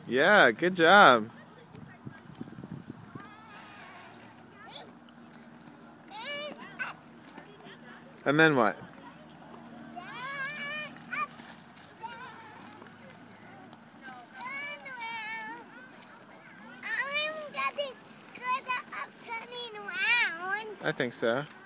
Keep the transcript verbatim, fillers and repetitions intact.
Yeah, good job. And then what? I think so.